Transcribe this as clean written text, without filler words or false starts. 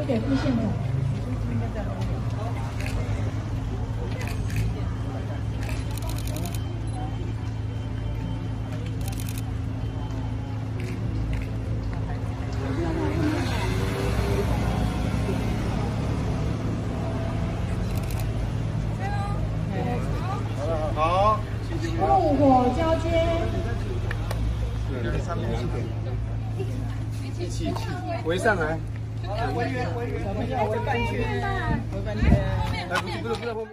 给副县长。 好， 木火交接。 对，上面一起围上来。 围圆，小朋友围半圈，围半圈。 哎，不是后面。